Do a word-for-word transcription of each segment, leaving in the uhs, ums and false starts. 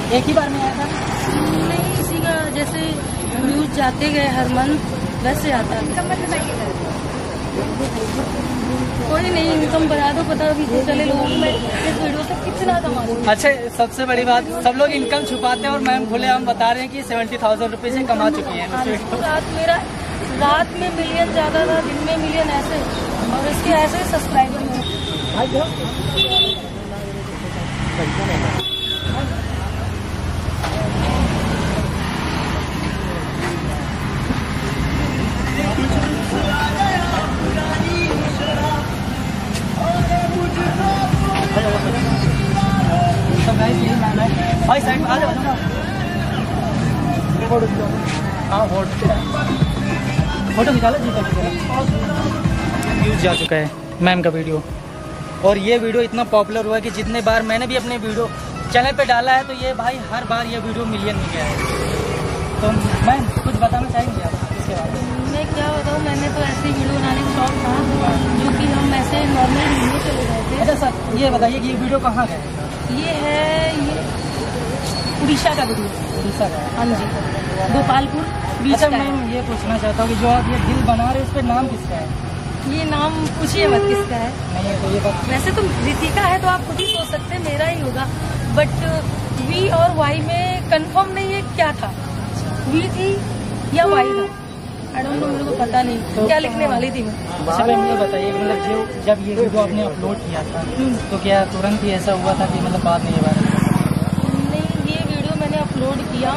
एक ही बार में आया था? नहीं, इसी का जैसे व्यूज जाते गए हर मंथ वैसे आता है। कोई नहीं, इनकम बढ़ा दो, पता भी तो चले लोगों में इस वीडियो से कितना कमा रहे हैं। अच्छा, सबसे बड़ी बात, सब लोग इनकम छुपाते हैं और मैम खुले हम बता रहे हैं कि सेवेंटी थाउजेंड रुपीज से कमा चुकी हैं। रात मेरा रात में मिलियन ज्यादा था, दिन में मिलियन ऐसे, और इसके ऐसे सब्सक्राइबर में भाई साइड में आ जाओ। हाँ, फोटो निकालो जी। व्यूज जा चुका है मैम का वीडियो, और ये वीडियो इतना पॉपुलर हुआ है कि जितने बार मैंने भी अपने वीडियो चैनल पे डाला है तो ये भाई हर बार ये वीडियो मिलियन में गया है। तो मैम कुछ बताना चाहेंगे आप इसके बारे में? मैं क्या बताऊँ, मैंने तो ऐसे वीडियो बनाने का शौक था, जो कि हम ऐसे नॉर्मल वीडियो चले गए थे। अच्छा सर, ये बताइए कि ये वीडियो कहाँ का है? ये है ये उड़ीसा का वीडियो। उड़ीसा का? हाँ जी, गोपालपुर बीच अच्छा, का। मैं ये पूछना चाहता हूँ कि जो आप ये दिल बना रहे हैं, इस पे नाम किसका है? ये नाम पूछिए मत किसका है। नहीं तो ये बात, वैसे तो रितिका है तो आप खुद ही सोच सकते हैं मेरा ही होगा, बट वी और वाई में कंफर्म नहीं है क्या था, वी थी या वाई था, आई डोंट नो, मेरे को पता नहीं तो क्या लिखने वाली थी मैं। अच्छा मैम ये बताइए, मतलब जो जब ये वीडियो आपने अपलोड किया था तो क्या तुरंत ही ऐसा हुआ था कि मतलब बाद में ये बात? नहीं, ये वीडियो मैंने अपलोड किया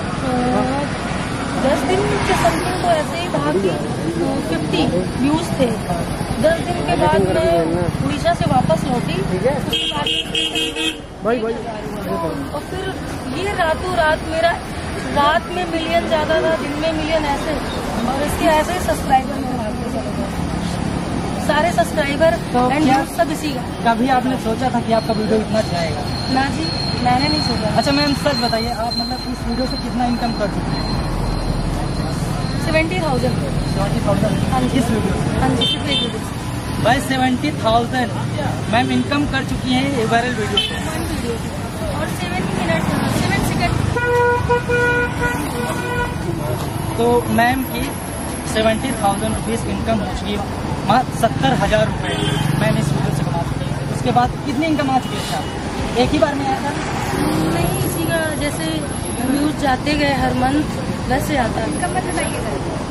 दस दिन के समथिंग, तो ऐसे ही था कि फिफ्टी व्यूज थे। दस दिन के बाद मैं उड़ीसा से वापस लौटी, उसके बाद और फिर ये रातों रात मेरा रात में मिलियन ज्यादा था, दिन में मिलियन ऐसे, और इसके ऐसे सब्सक्राइबर में भागते चले गए सारे सब्सक्राइबर एंड व्यूज सब इसी का। कभी आपने सोचा था कि आपका वीडियो इतना जाएगा? ना जी, मैंने नहीं सोचा। अच्छा मैम सच बताइए, आप मतलब इस वीडियो से कितना इनकम कर चुके हैं? सेवेंटी थाउजेंड सेवेंटी थाउजेंड हाँ जी, इस वीडियो से? हाँ जी, सिर्फ एक वीडियो से। भाई सेवेंटी थाउजेंड मैम इनकम कर चुकी हैं ये वायरल वीडियो से। वन वीडियो और सेवन मिनट सेवन सेकेंड। तो मैम की सेवेंटी थाउजेंड रुपीज़ इनकम हो चुकी है, मात्र सत्तर हज़ार रुपये मैम इस वीडियो से कमा चुकी है। उसके बाद कितनी इनकम आ चुकी है? अच्छा, एक ही बार में आया था? नहीं, इसी का जैसे व्यूज जाते गए हर मंथ वैसे आता है।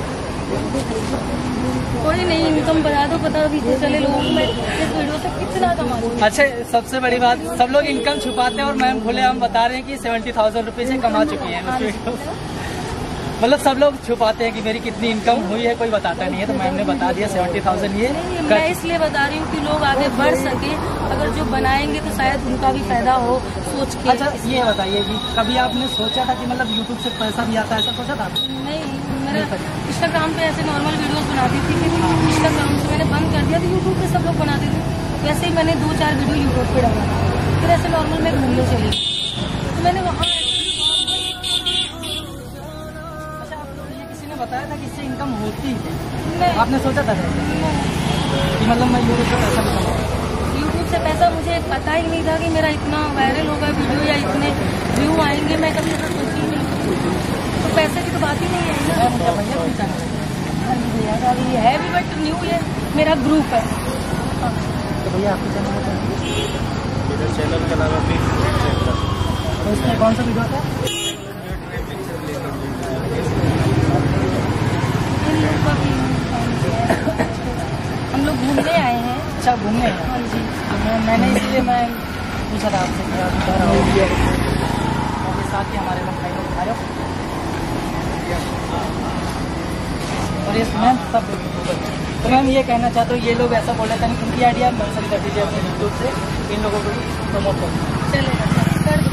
कोई नहीं, इनकम बढ़ा दो, पता भी तो चले लोगों में इस वीडियो से कितना कमा रहे हैं। अच्छा, सबसे बड़ी बात, सब लोग इनकम छुपाते हैं और मैम खुले हम बता रहे हैं कि सेवेंटी थाउजेंड रुपीज से कमा चुकी हैं। मतलब सब लोग छुपाते हैं कि मेरी कितनी इनकम हुई है, कोई बताता नहीं है, तो मैम ने बता दिया सेवेंटी थाउजेंड ये। मैं इसलिए बता रही हूँ कि लोग आगे बढ़ सके, अगर जो बनाएंगे तो शायद उनका भी फायदा हो सोच के। अच्छा ये बताइए कि कभी आपने सोचा था कि मतलब यूट्यूब से पैसा भी आता है, ऐसा सोचा था? नहीं, मेरा इंस्टाग्राम पे ऐसे नॉर्मल वीडियोस बनाती थी, फिर इंस्टाग्राम से मैंने बंद कर दिया, तो यूट्यूब पे सब लोग बनाते थे। वैसे ही मैंने दो चार वीडियो यूट्यूब पे डाला, फिर ऐसे नॉर्मल में घूमने चली, तो मैंने वहाँ बताया था कि इससे इनकम होती है, नहीं, आपने सोचा था कि मतलब मैं यूट्यूब से पैसा कमाऊंगा? यूट्यूब से पैसा मुझे पता ही नहीं था कि मेरा इतना वायरल होगा वीडियो या इतने व्यू आएंगे, मैं कभी ऐसा सोची ही नहीं। तो पैसे की तो बात ही नहीं है ना। भैया भी चैनल भैया का भी है भी, बट न्यू ये मेरा ग्रुप है। तो भैया आपके चैनल चैनल का नाम है, तो इसमें कौन सा वीडियो था? हम लोग घूमने आए हैं। अच्छा, घूमने हैं? हाँ जी। तो मैं मैंने इसलिए मैं पूछा था आपसे कि आप इधर आओ, और साथ ही हमारे लोग भाई लोग आए, और ये मैम सब। तो मैम ये कहना चाहते हो, ये लोग ऐसा बोल रहे थे, उनकी आइडिया मेंशन कर दीजिए अपने यूट्यूब से, इन लोगों को प्रमोट कर चलेगा, कर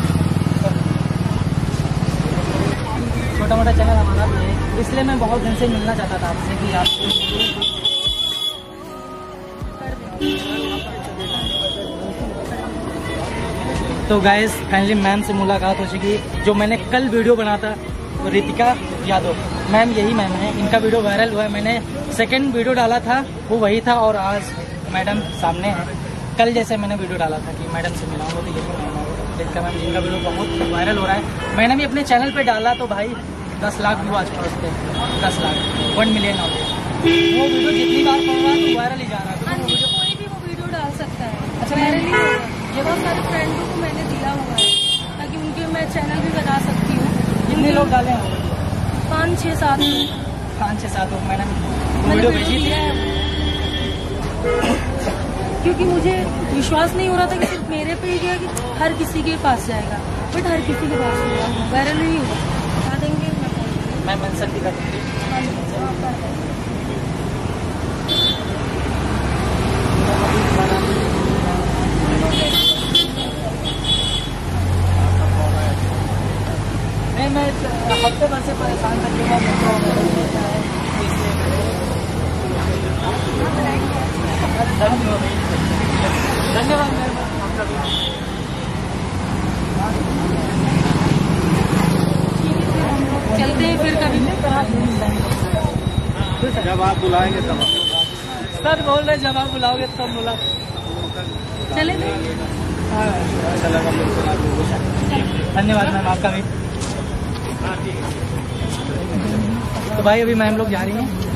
छोटा मोटा चैनल हमारा भी है, इसलिए मैं बहुत दिन से मिलना चाहता था आपसे कि आप। तो गाइस फाइनली मैम से मुलाकात हो चुकी। जो मैंने कल वीडियो बना था रितिका यादव मैम, यही मैम है, इनका वीडियो वायरल हुआ है। मैंने सेकंड वीडियो डाला था वो वही था, और आज मैडम सामने है। कल जैसे मैंने वीडियो डाला था कि मैडम से मिलाऊंगा, तो यही मैम है। अम्बेडकर मैम जिनका वीडियो बहुत वायरल हो रहा है। मैंने भी अपने चैनल पे डाला तो भाई दस लाख व्यू आज उस पर, दस लाख वन मिलियन हो गए। वो वीडियो जितनी बार पड़ रहा है तो वायरल ही जा रहा है। हाँ जी, कोई भी वो वीडियो डाल सकता है। अच्छा, वायरल ही होगा। ये बहुत सारे फ्रेंडों को मैंने दिया हुआ है ताकि उनके मैं चैनल भी बना सकती हूँ। कितने लोग डाले हैं? पाँच छः सात पाँच छः सात लोग मैंने मैंने वीडियो वीडियो भेजी दिया थी। क्योंकि मुझे विश्वास नहीं हो रहा था कि सिर्फ मेरे पे ही गया कि हर किसी के पास जाएगा, बट हर किसी के पास होगा, वायरल नहीं होगा। बता देंगे मैं मेंशन भी कर दूँगी। हाँ जी, हाँ, कर देंगे। नहीं, मैं हफ्ते भर से परेशान कर लूँगा। धन्यवाद मैम। चलते हैं फिर कभी। जब आप बुलाएंगे तब। सर बोल रहे जब आप बुलाओगे तब बुला। चले गए। धन्यवाद मैम आपका भी। तो भाई अभी मैम लोग जा रही हैं।